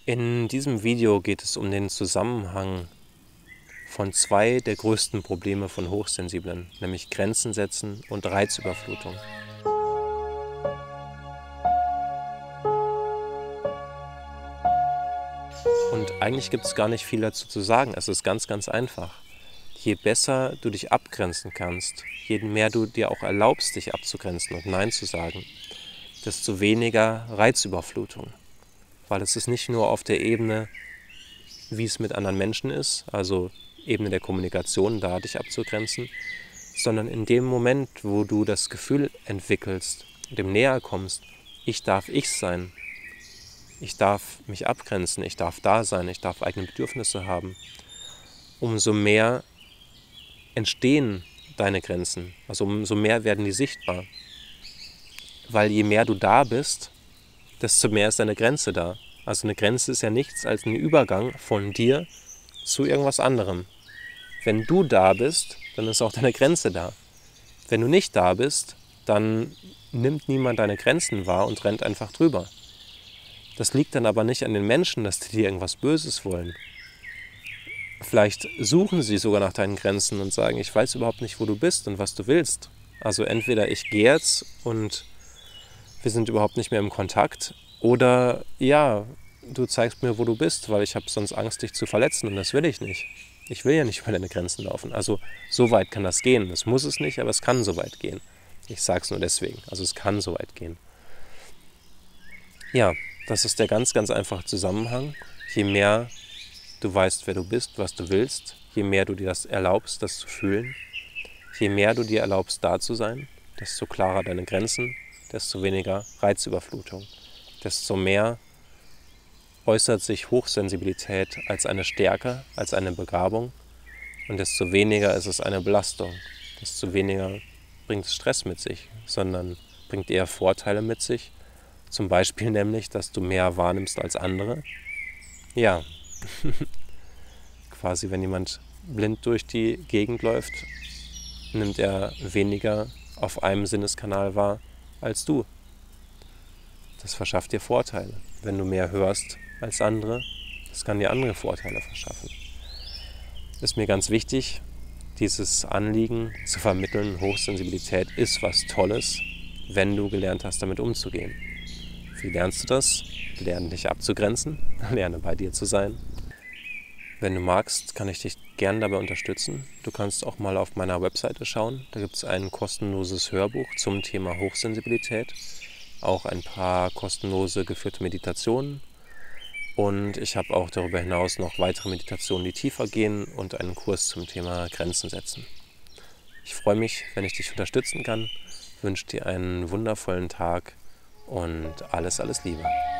In diesem Video geht es um den Zusammenhang von zwei der größten Probleme von Hochsensiblen, nämlich Grenzen setzen und Reizüberflutung. Und eigentlich gibt es gar nicht viel dazu zu sagen, es ist ganz, ganz einfach. Je besser du dich abgrenzen kannst, je mehr du dir auch erlaubst, dich abzugrenzen und Nein zu sagen, desto weniger Reizüberflutung. Weil es ist nicht nur auf der Ebene, wie es mit anderen Menschen ist, also Ebene der Kommunikation, da dich abzugrenzen, sondern in dem Moment, wo du das Gefühl entwickelst, dem näher kommst, ich darf ich sein, ich darf mich abgrenzen, ich darf da sein, ich darf eigene Bedürfnisse haben, umso mehr entstehen deine Grenzen, also umso mehr werden die sichtbar. Weil je mehr du da bist, desto mehr ist deine Grenze da. Also eine Grenze ist ja nichts als ein Übergang von dir zu irgendwas anderem. Wenn du da bist, dann ist auch deine Grenze da. Wenn du nicht da bist, dann nimmt niemand deine Grenzen wahr und rennt einfach drüber. Das liegt dann aber nicht an den Menschen, dass die dir irgendwas Böses wollen. Vielleicht suchen sie sogar nach deinen Grenzen und sagen, ich weiß überhaupt nicht, wo du bist und was du willst. Also entweder ich gehe jetzt und wir sind überhaupt nicht mehr im Kontakt, oder ja, du zeigst mir, wo du bist, weil ich habe sonst Angst, dich zu verletzen und das will ich nicht. Ich will ja nicht über deine Grenzen laufen. Also so weit kann das gehen. Das muss es nicht, aber es kann so weit gehen. Ich sage es nur deswegen. Also es kann so weit gehen. Ja, das ist der ganz, ganz einfache Zusammenhang. Je mehr du weißt, wer du bist, was du willst, je mehr du dir das erlaubst, das zu fühlen, je mehr du dir erlaubst, da zu sein, desto klarer deine Grenzen, desto weniger Reizüberflutung, desto mehr äußert sich Hochsensibilität als eine Stärke, als eine Begabung und desto weniger ist es eine Belastung, desto weniger bringt es Stress mit sich, sondern bringt eher Vorteile mit sich, zum Beispiel nämlich, dass du mehr wahrnimmst als andere. Ja, quasi wenn jemand blind durch die Gegend läuft, nimmt er weniger auf einem Sinneskanal wahr als du. Das verschafft dir Vorteile. Wenn du mehr hörst als andere, das kann dir andere Vorteile verschaffen. Ist mir ganz wichtig, dieses Anliegen zu vermitteln, Hochsensibilität ist was Tolles, wenn du gelernt hast, damit umzugehen. Wie lernst du das? Lerne dich abzugrenzen, lerne bei dir zu sein. Wenn du magst, kann ich dich gerne dabei unterstützen. Du kannst auch mal auf meiner Webseite schauen. Da gibt es ein kostenloses Hörbuch zum Thema Hochsensibilität. Auch ein paar kostenlose geführte Meditationen. Und ich habe auch darüber hinaus noch weitere Meditationen, die tiefer gehen und einen Kurs zum Thema Grenzen setzen. Ich freue mich, wenn ich dich unterstützen kann. Wünsche dir einen wundervollen Tag und alles, alles Liebe.